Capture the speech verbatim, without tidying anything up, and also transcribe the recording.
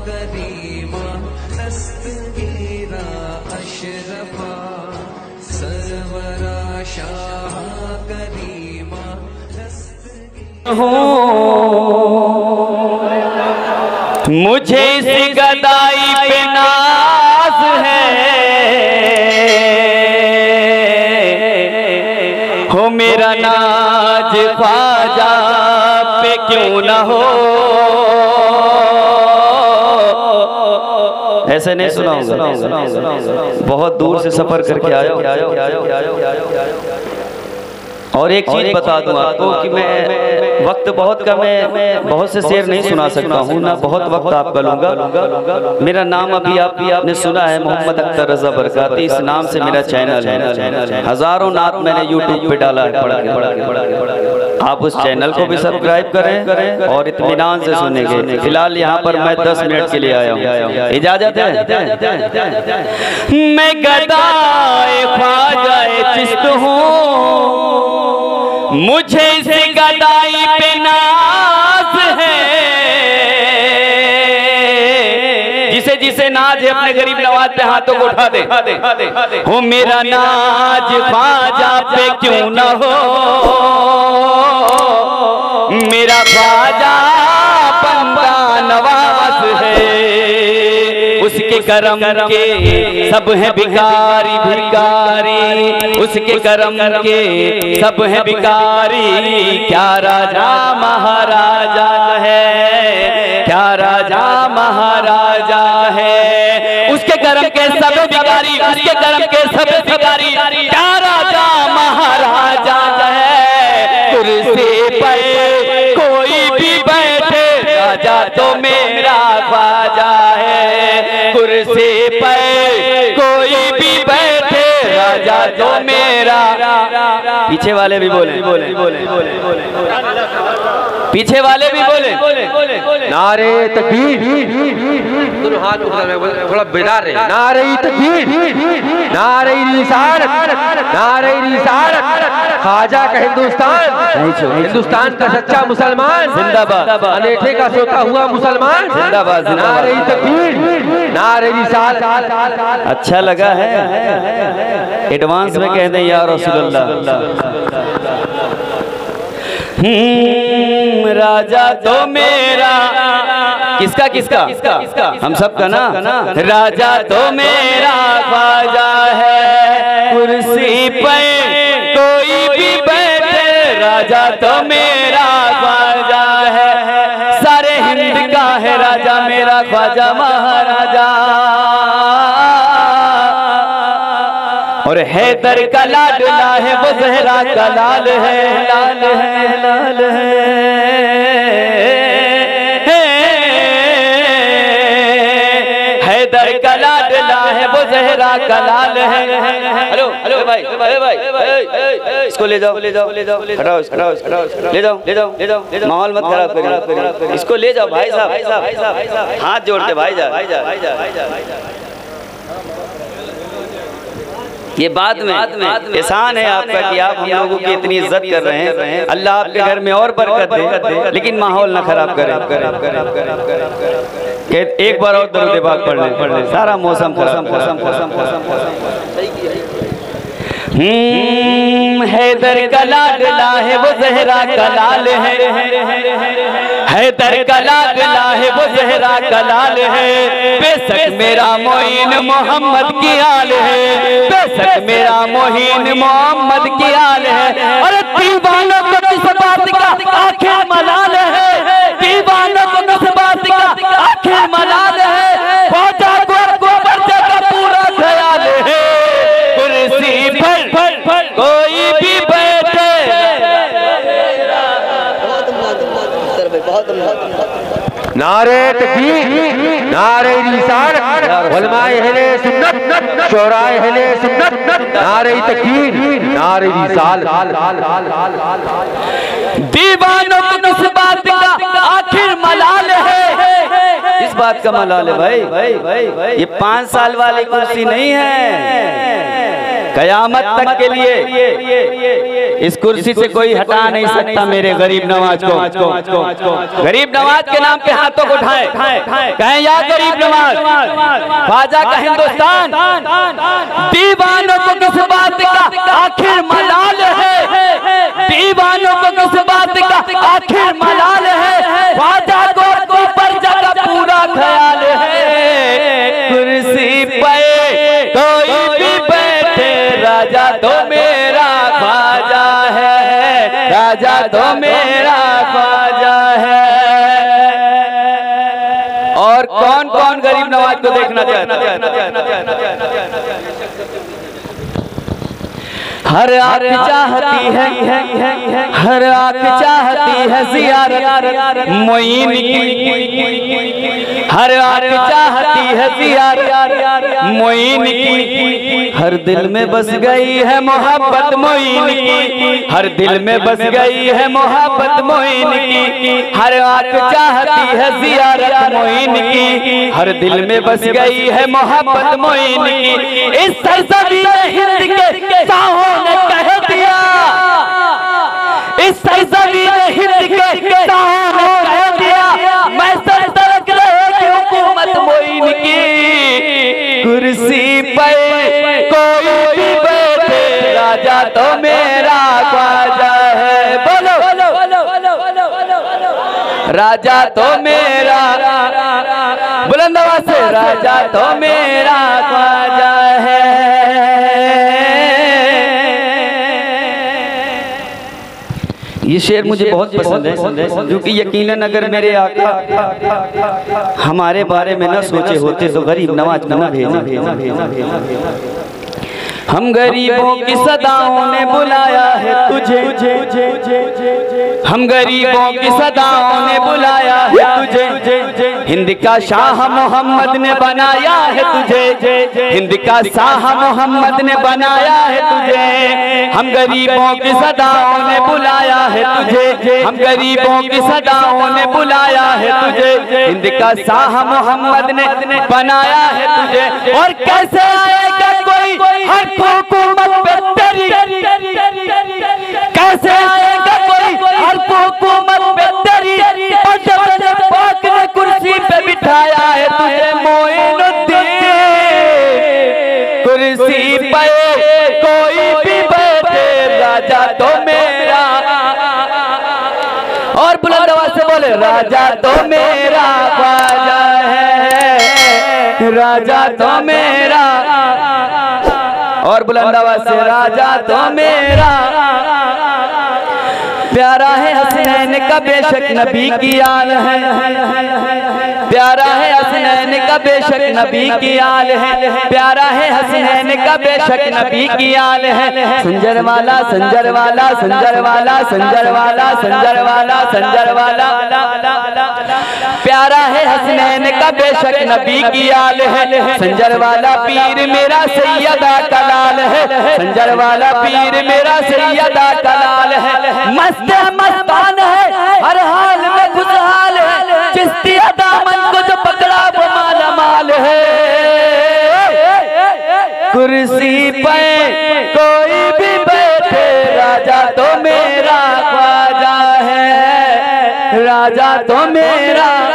करीमा दस्तगीरा अशरफा सरवरा शाह करीमा दस्तगीरा। मुझे इस गदाई पे नाज है, हो मेरा नाज ख्वाजा पे क्यों ना हो। ऐसे नहीं सुनाऊंगा, बहुत दूर से सफर करके आया। और एक चीज बता दूं आपको कि मैं वक्त बहुत कम है, मैं बहुत से शेर नहीं सुना सकता हूँ ना, बहुत वक्त आपका लूंगा। मेरा नाम अभी आप भी आपने सुना है, मोहम्मद अख्तर रजा बरकाती, इस नाम से मेरा चैनल है। हजारों नात मैंने यूट्यूब पे डाला है, पढ़ के। आप उस चैनल को भी सब्सक्राइब करें और इत्मीनान से सुनेंगे। फिलहाल यहाँ पर मैं दस मिनट के लिए आया हूँ, इजाजत है। मैं गदाए ख्वाजाए चिश्त हूँ, मुझे इस गदाई पे नाज है। जिसे जिसे नाज है अपने गरीब नवाज पे हाथों को उठा दे। हो मेरा नाज ख्वाजा पे क्यों न हो, मेरा ख्वाजा बंदा नवाज है। उसके करम के सब हैं भिखारी भिखारी, उसके करम के सब हैं भिखारी। क्या राजा महाराजा है, क्या राजा महाराजा है। उसके करम के सब भिखारी, उसके करम के सब भिखारी। क्या राजा महाराजा है। कुर्सी पर कोई भी बैठे, राजा तो मेरा ख्वाजा है। कुर्सी पर कोई भी बैठे, राजा तो मेरा। पीछे वाले भी बोले, बोले, बोले, पीछे वाले भी बोले। नारे तकबीर, दोनों हाथ थोड़ा बेदार रहे। नारे तकबीर, नारे रिसालत, नारे रिसालत। ख्वाजा का हिंदुस्तान, हिंदुस्तान का सच्चा मुसलमान जिंदाबाद। अनेठे का सोता हुआ मुसलमान जिंदाबाद। नारे तकबीर, नारे रिसालत। अच्छा लगा है, एडवांस में कह दें या रसूलुल्लाह। हम्म राजा तो मेरा, किसका किसका किसका हम सब का ना। राजा तो मेरा ख्वाजा है। कुर्सी पर कोई भी बैठे, राजा तो मेरा ख्वाजा है। सारे हिंद का है राजा मेरा ख्वाजा महाराजा। और हैदर का लाडला है, वो ज़हरा का लाल है, लाल है, लाल है। हैदर का लाडला है, वो ज़हरा का लाल है। हेलो हेलो भाई भाई भाई, इसको ले जाओ ले जाओ ले जाओ, हटाओ हटाओ हटाओ, ले जाओ ले जाओ ले जाओ, माहौल मत खराब करिए। इसको ले जाओ भाई साहब, भाई साहब हाथ जोड़ के भाई जा भाई जा भाई जा। ये बाद में एहसान है आपका कि आप हम लोगों की इतनी इज्जत कर रहे हैं। अल्लाह आपके घर में और बरकत दे, लेकिन माहौल ना खराब करे। एक बार और दरूद पाक पढ़ लें, पढ़ लें, सारा मौसम खराब। हैदर का लाडला है, वो ज़हरा का लाल है। हैदर का लाडला है, वो ज़हरा का लाल है। बेशक मेरा मोइन मोहम्मद की आल है, बेशक मेरा मोइन मोहम्मद की आल है। और दीवानों को किस बात का आखिर मलाल है, दीवानों को किस बात का आखिर मलाल है। ख्वाजा को गोबर का पूरा ख्याल है। कुर्सी पर कोई भी बैठे, नारे तकबीर, नारे रिसालत, उलमाए अहले सुन्नत, शोराए अहले सुन्नत। नारे तकबीर, नारे रिसालत। दीवानों को किस बात का आखिर मलाल है। इस बात का मलाल है भाई, ये पांच साल वाली कुर्सी नहीं है। कयामत तक के लिए इस कुर्सी से कोई हटा नहीं सकता मेरे गरीब नवाज को। गरीब नवाज के नाम पे हाथों को उठाएं, कहें या गरीब नवाज, ख्वाजा का हिंदुस्तान दीवानों को किस बात का आखिर मलाल है, दीवानों को किस बात का आखिर मलाल है, ख्वाजा को ऊपर जगह पूरा ख्याल है। कुर्सी पे कोई भी बैठे राजा तो मेरा ख्वाजा है, राजा तो मेरा ख्वाजा है। और कौन कौन गरीब नवाज को देखना चाहता है? हर आँख चाहती है, हर आँख चाहती है ज़ियारत मोइन की, हर आँख चाहती है ज़ियारत मोइन की, हर दिल में बस गई है मोहब्बत मोइन की, हर दिल में बस गई है मोहब्बत मोइन की, हर आँख चाहती है ज़ियारत मोइन की, हर दिल में बस गई है मोहब्बत मोइन की। इस सरज़मीन हिंद के साहों ने कह दिया, इस सरज़मीन हिंद के साहों ने कह दिया, मैं सल्तनत रहेगी हुकूमत मोइन की। कुर्सी पे कोई भी बैठे राजा तो मेरा ख्वाजा है, बोलो राजा तो मेरा, बुलंद आवाज से राजा तो मेरा ख्वाजा है। ये शेर मुझे बहुत पसंद है, क्योंकि यकीनन अगर मेरे आका हमारे बारे में न सोचे होते तो गरीब नवाज न भेजे। हम गरीबों की सदाओं ने बुलाया है तुझे, हम गरीबों की सदाओं ने बुलाया है तुझे, हिंद का शाह मोहम्मद ने बनाया है तुझे, हिंद का शाह मोहम्मद ने बनाया है तुझे। हम गरीबों की सदाओं ने बुलाया है तुझे, हम गरीबों की सदाओं ने बुलाया है तुझे, हिंद का शाह मोहम्मद ने बनाया है तुझे। और कैसे आएगा कोई हर हुकूमत पे तेरी, कैसे आएगा कोई हर हुकूमत पे तेरी, पाक ने कुर्सी पे बिठाया है तुझे मोइनुद्दीन। कुर्सी पे कोई भी बैठे राजा तो मेरा, और बुलंद आवाज से बोले राजा तो मेरा ख्वाजा है, राजा तो मेरा, और बुलंद आवाज से राजा तो मेरा। प्यारा है हसनैन का बेशक नबी की आल है, प्यारा है हसनैन का बेशक नबी की आल है, प्यारा है हसनैन का बेशक नबी की आल है। संजर वाला संजर वाला संजर वाला संजर वाला संजर वाला संजर वाला, प्यारा है हसनैन का बेशक नबी की आल है। संजर वाला पीर मेरा सैयदा कलाल है, संजर वाला पीर मेरा सैयदा कलाल है। मस्त मस्तान है हर हाल में खुशहाल है, चिश्तिया दामन को जो पकड़ा वो माला माल है। कुर्सी पे कोई भी बैठे राजा तो मेरा ख्वाजा है, राजा तो मेरा